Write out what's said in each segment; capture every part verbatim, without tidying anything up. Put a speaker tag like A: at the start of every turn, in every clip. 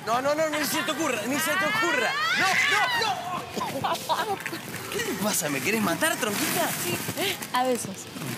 A: No, no, no, ni se te ocurra, ni se te ocurra. No, no, no. ¿Qué te pasa? ¿Me querés matar, tronquita?
B: Sí. A besos.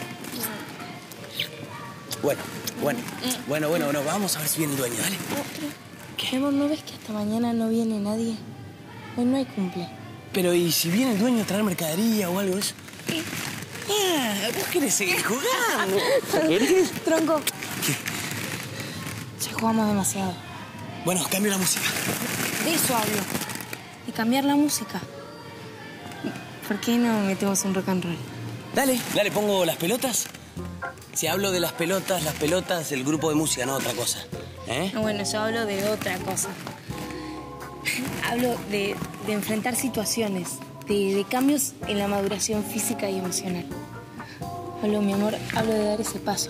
A: Bueno, bueno, bueno, bueno, bueno, vamos a ver si viene el dueño, dale.
B: ¿Qué? Mi amor, ¿no ves que hasta mañana no viene nadie? Hoy no hay cumple.
A: Pero, ¿y si viene el dueño a traer mercadería o algo de eso?
B: ¿Qué?
A: Ah, vos querés seguir jugando. ¿Querés?
B: Tronco. ¿Qué? Ya jugamos demasiado.
A: Bueno, cambio la música.
B: De eso hablo. De cambiar la música. ¿Por qué no metemos un rock and roll?
A: Dale, dale, pongo las pelotas. Si hablo de las pelotas, las pelotas, el grupo de música, no otra cosa. ¿Eh?
B: Bueno, yo hablo de otra cosa. Hablo de, de enfrentar situaciones, de, de cambios en la maduración física y emocional. Hablo, mi amor, hablo de dar ese paso.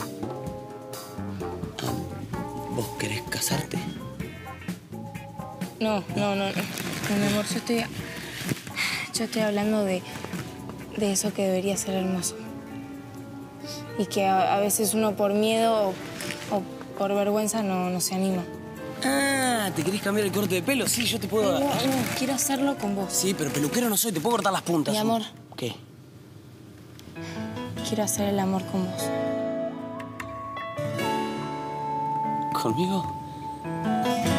A: ¿Vos querés casarte?
B: No, no, no, no. No, mi amor, yo estoy... Yo estoy hablando de, de eso que debería ser hermoso. Y que a, a veces uno por miedo o, o por vergüenza no, no se anima.
A: Ah, ¿te querés cambiar el corte de pelo? Sí, yo te puedo...
B: No, no, quiero hacerlo con vos.
A: Sí, pero peluquero no soy, te puedo cortar las puntas.
B: Mi amor.
A: ¿Qué?
B: Quiero hacer el amor con vos.
A: ¿Conmigo?